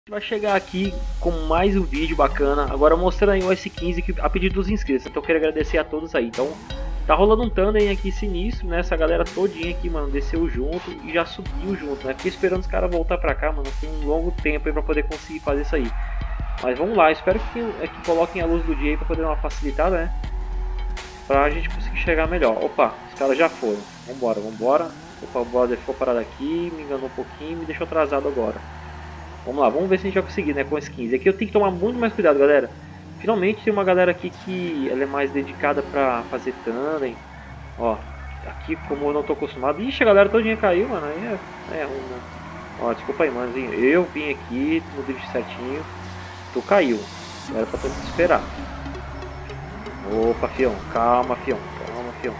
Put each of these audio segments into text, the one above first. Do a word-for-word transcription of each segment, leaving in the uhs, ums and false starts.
Vai chegar aqui com mais um vídeo bacana, agora mostrando aí o S quinze que, a pedido dos inscritos. Então eu quero agradecer a todos aí. Então tá rolando um tandem aqui sinistro, né? Essa galera todinha aqui, mano, desceu junto e já subiu junto, né? Fiquei esperando os caras voltar pra cá, mano, tem um longo tempo aí pra poder conseguir fazer isso aí. Mas vamos lá, espero que, é, que coloquem a luz do dia aí pra poder dar uma facilitada, né? Pra gente conseguir chegar melhor. Opa, os caras já foram. Vambora, vambora. Opa, o brother ficou parado aqui, me enganou um pouquinho, me deixou atrasado agora. Vamos lá, vamos ver se a gente vai conseguir, né, com as quinze. Aqui eu tenho que tomar muito mais cuidado, galera. Finalmente tem uma galera aqui que ela é mais dedicada pra fazer tandem. Ó, aqui como eu não tô acostumado. Ixi, a galera todinha caiu, mano. Aí é, é ruim, né? Ó, desculpa aí, manozinho. Eu vim aqui no drift certinho. Tu caiu. Era pra tu esperar. Opa, fião. Calma, fião. Calma, fião.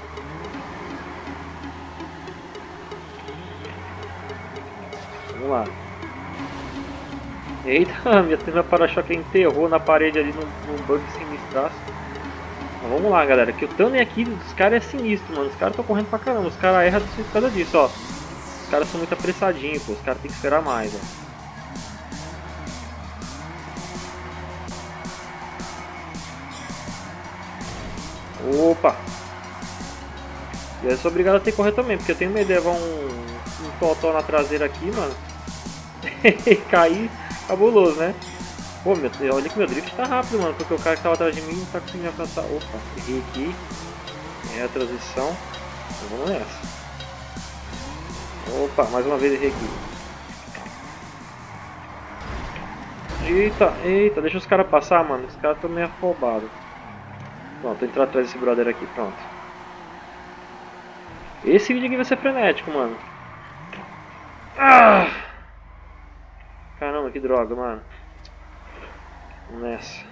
Vamos lá. Eita, minha tenda para-choque enterrou na parede ali num, num bug sinistraço. Mas vamos lá, galera, que o tandem aqui dos caras é sinistro, mano. Os caras estão correndo pra caramba, os caras erram por causa disso, ó. Os caras são muito apressadinhos, pô. Os caras tem que esperar mais, ó. Opa! E eu sou obrigado a ter que correr também, porque eu tenho medo de levar um, um totó na traseira aqui, mano. E cair cabuloso, né? Pô, meu, olha que meu drift tá rápido, mano, porque o cara que tava atrás de mim não tá conseguindo alcançar. Opa, errei aqui. É a transição. Então vamos nessa. Opa, mais uma vez errei aqui. Eita, eita, deixa os caras passar, mano. Os caras estão meio afobados. Pronto, entrar atrás desse brother aqui, pronto. Esse vídeo aqui vai ser frenético, mano. Ah! Caramba, que droga, mano. Vamos nessa.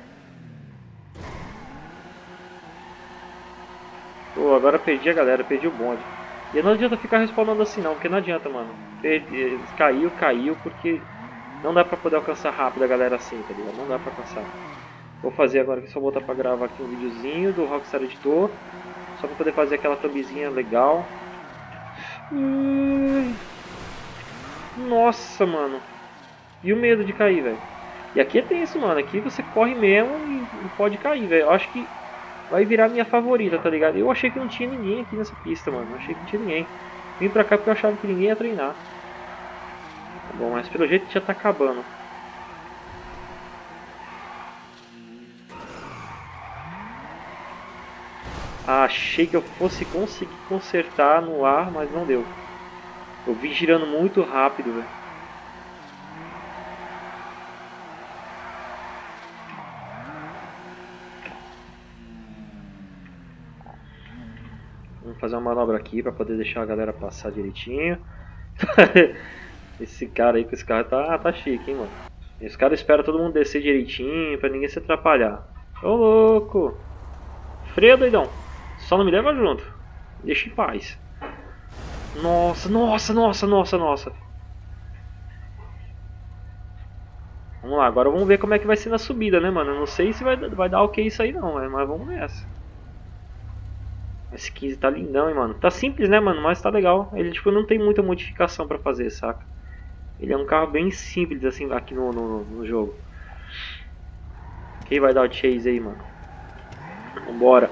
Pô, agora perdi a galera, perdi o bonde. E não adianta ficar respawnando assim não, porque não adianta, mano. Perdi, caiu, caiu, porque não dá pra poder alcançar rápido a galera assim, tá ligado? Não dá pra alcançar. Vou fazer agora que só botar pra gravar aqui um videozinho do Rockstar Editor. Só pra poder fazer aquela thumbzinha legal. Hum... Nossa, mano. E o medo de cair, velho. E aqui é tenso, mano. Aqui você corre mesmo e pode cair, velho. Eu acho que vai virar minha favorita, tá ligado? Eu achei que não tinha ninguém aqui nessa pista, mano. Eu achei que não tinha ninguém. Vim pra cá porque eu achava que ninguém ia treinar. Tá bom, mas pelo jeito já tá acabando. Achei que eu fosse conseguir consertar no ar, mas não deu. Eu vim girando muito rápido, velho. Vamos fazer uma manobra aqui pra poder deixar a galera passar direitinho. Esse cara aí com esse carro tá, tá chique, hein, mano. Esse cara espera todo mundo descer direitinho pra ninguém se atrapalhar. Ô louco! Freia, doidão! Só não me leva junto. Deixa em paz. Nossa, nossa, nossa, nossa, nossa. Vamos lá, agora vamos ver como é que vai ser na subida, né, mano? Eu não sei se vai, vai dar ok isso aí não, mas vamos nessa. S quinze tá lindão, hein, mano. Tá simples, né, mano, mas tá legal. Ele, tipo, não tem muita modificação pra fazer, saca? Ele é um carro bem simples, assim, aqui no, no, no jogo. Quem vai dar o chase aí, mano? Vambora.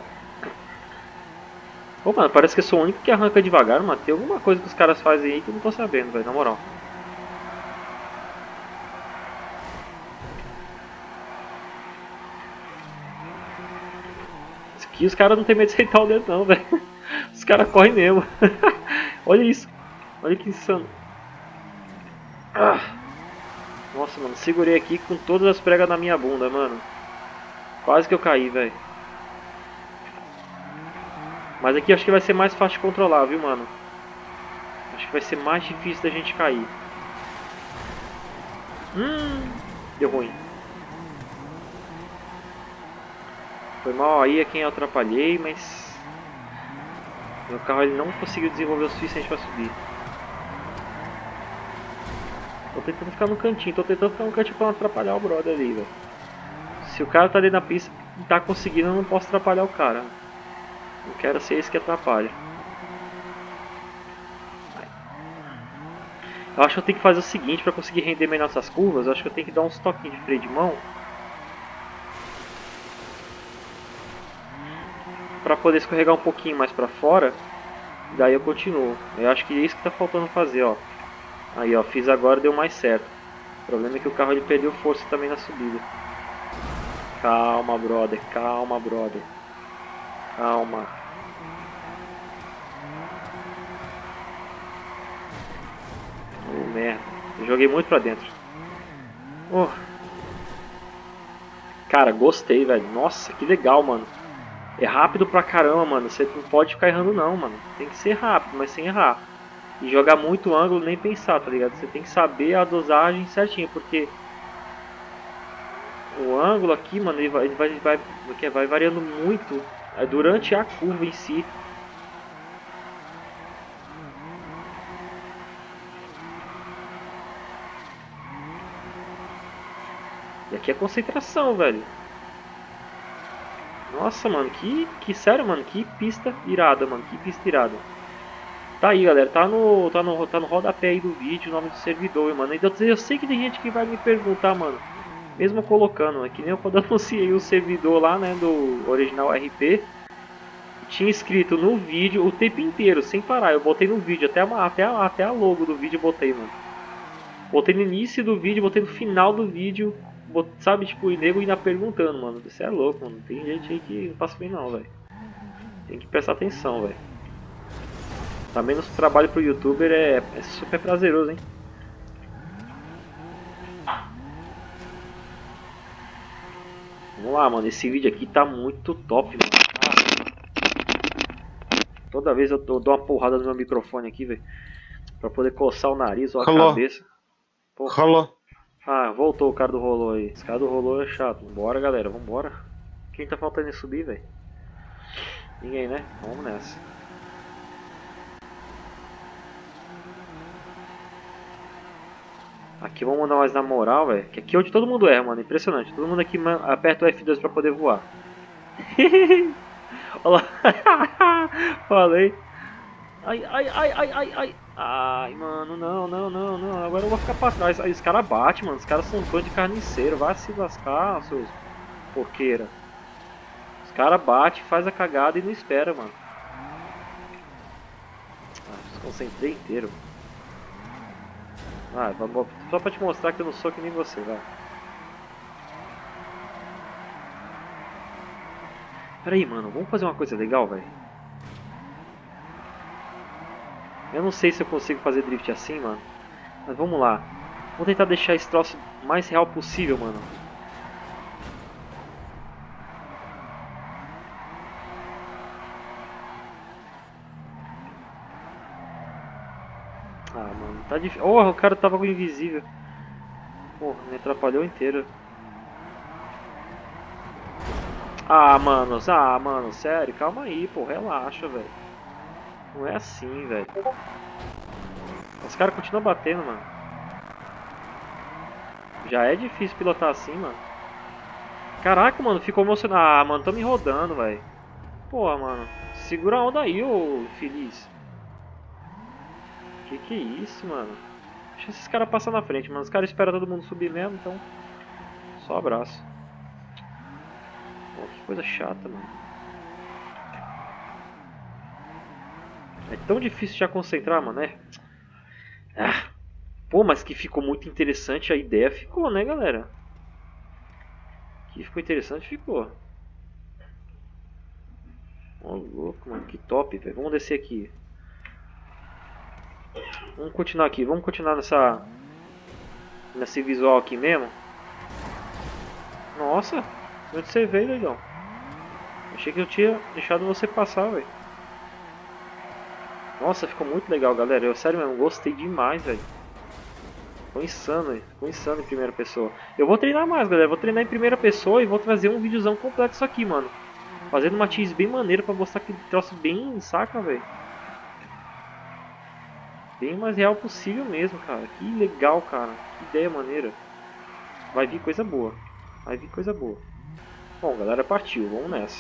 Ô, mano, parece que eu sou o único que arranca devagar, mano. Tem alguma coisa que os caras fazem aí que eu não tô sabendo, velho, na moral. Aqui os caras não tem medo de aceitar o dedo não, velho. Os caras correm mesmo. Olha isso. Olha que insano. Ah. Nossa, mano, segurei aqui com todas as pregas na minha bunda, mano. Quase que eu caí, velho. Mas aqui acho que vai ser mais fácil de controlar, viu, mano? Acho que vai ser mais difícil da gente cair. Hum, deu ruim. Foi mal aí a quem eu atrapalhei, mas meu carro ele não conseguiu desenvolver o suficiente para subir. Tô tentando ficar no cantinho, tô tentando ficar no cantinho pra não atrapalhar o brother ali, velho. Se o cara tá ali na pista e tá conseguindo, eu não posso atrapalhar o cara. Não quero ser esse que atrapalha. Eu acho que eu tenho que fazer o seguinte para conseguir render melhor essas curvas. Eu acho que eu tenho que dar uns toquinhos de freio de mão. Para poder escorregar um pouquinho mais para fora. Daí eu continuo. Eu acho que é isso que tá faltando fazer, ó. Aí, ó, fiz agora, deu mais certo. O problema é que o carro ele perdeu força também na subida. Calma, brother. Calma, brother. Calma. Oh, merda. Eu joguei muito pra dentro. Oh. Cara, gostei, velho. Nossa, que legal, mano. É rápido pra caramba, mano. Você não pode ficar errando não, mano. Tem que ser rápido, mas sem errar. E jogar muito ângulo, nem pensar, tá ligado? Você tem que saber a dosagem certinha, porque o ângulo aqui, mano, ele vai, ele vai, vai, vai, vai variando muito durante a curva em si. E aqui é concentração, velho. Nossa, mano, que, que sério, mano, que pista irada, mano, que pista irada. Tá aí, galera, tá no, tá no, tá no rodapé aí do vídeo, o nome do servidor, mano. Então, eu sei que tem gente que vai me perguntar, mano, mesmo colocando, é que nem eu quando anunciei o servidor lá, né, do original R P, tinha escrito no vídeo o tempo inteiro, sem parar. Eu botei no vídeo, até a, até a, até a logo do vídeo eu botei, mano. Botei no início do vídeo, botei no final do vídeo, bot, sabe, tipo, o nego ainda perguntando, mano. Você é louco, mano. Tem gente aí que não passa bem não, velho. Tem que prestar atenção, velho. Também nosso trabalho pro youtuber é, é super prazeroso, hein. Vamos lá, mano. Esse vídeo aqui tá muito top, mano. Toda vez eu, eu dou uma porrada no meu microfone aqui, velho. Pra poder coçar o nariz ou a Rolô. cabeça. Porra. Rolô. Ah, voltou o cara do rolô aí. Esse cara do rolô é chato. Bora, galera. Vambora. Quem tá faltando em subir, velho? Ninguém, né? Vamos nessa. Aqui vamos mandar mais na moral, velho. Que aqui é onde todo mundo erra, mano. Impressionante. Todo mundo aqui aperta o F dois pra poder voar. Olha lá. Falei. Ai, ai, ai, ai, ai, ai. Ai, mano, não, não, não, não. Agora eu vou ficar pra trás. Aí os caras batem, mano. Os caras são um bando de carniceiro. Vai se lascar, seus porqueira. Os caras batem, faz a cagada e não espera, mano. Ah, desconcentrei inteiro. Ah, só pra te mostrar que eu não sou que nem você, vai. Pera aí, mano. Vamos fazer uma coisa legal, velho. Eu não sei se eu consigo fazer drift assim, mano. Mas vamos lá. Vou tentar deixar esse troço o mais real possível, mano. Ah, mano, tá difícil. Oh, o cara tava com invisível. Porra, me atrapalhou inteiro. Ah, mano, ah, mano, sério, calma aí, pô, relaxa, velho. Não é assim, velho. Os caras continuam batendo, mano. Já é difícil pilotar assim, mano. Caraca, mano, ficou emocionado. Ah, mano, tô me rodando, velho. Porra, mano. Segura a onda aí, ô feliz. Que que é isso, mano? Deixa esses caras passar na frente, mano. Os caras esperam todo mundo subir mesmo, então... Só abraço. Pô, que coisa chata, mano. É tão difícil já concentrar, mano, né? Ah, pô, mas que ficou muito interessante a ideia. Ficou, né, galera? Que ficou interessante, ficou. Ô, louco, mano. Que top, velho. Vamos descer aqui. Vamos continuar aqui. Vamos continuar nessa... Nesse visual aqui mesmo. Nossa. Onde você veio, legal? Achei que eu tinha deixado você passar, velho. Nossa, ficou muito legal, galera. Eu, sério mesmo, gostei demais, velho. Ficou insano, velho. Ficou insano em primeira pessoa. Eu vou treinar mais, galera. Eu vou treinar em primeira pessoa e vou trazer um videozão complexo aqui, mano. Fazendo uma tease bem maneira pra mostrar que troço bem, saca, velho. Bem mais real possível mesmo, cara. Que legal, cara. Que ideia maneira. Vai vir coisa boa. Vai vir coisa boa. Bom, galera, partiu. Vamos nessa.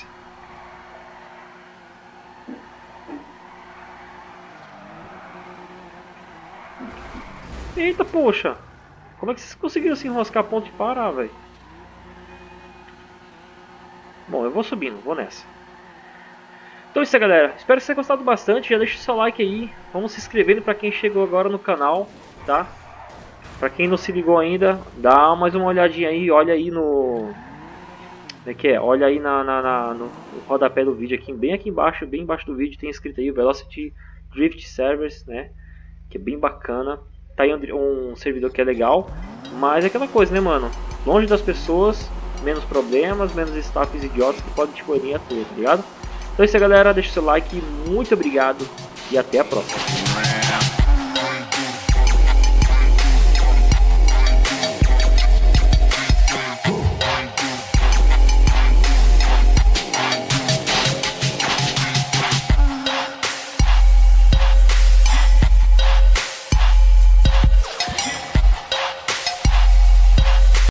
Eita, poxa. Como é que vocês conseguiram se enroscar a ponto de parar, velho? Bom, eu vou subindo, vou nessa. Então é isso aí, galera. Espero que vocês tenham gostado bastante. Já deixa o seu like aí. Vamos se inscrevendo para quem chegou agora no canal, tá? Para quem não se ligou ainda, dá mais uma olhadinha aí. Olha aí no... Como é que é? Olha aí na, na, na, no rodapé do vídeo aqui. Bem aqui embaixo, bem embaixo do vídeo tem escrito aí Velocity Drift Servers, né? Que é bem bacana. Tá aí um, um servidor que é legal. Mas é aquela coisa, né, mano? Longe das pessoas, menos problemas, menos staffs idiotas que podem te banir a tudo, tá ligado? Então é isso aí, galera. Deixa o seu like. Muito obrigado. E até a próxima.